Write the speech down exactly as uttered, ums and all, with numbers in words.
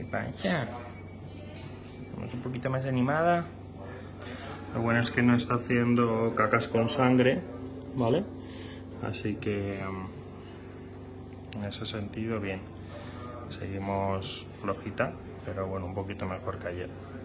pasa? Estamos un poquito más animada. Lo bueno es que no está haciendo cacas con sangre, ¿vale? Así que en ese sentido bien. Seguimos flojita, pero bueno, un poquito mejor que ayer.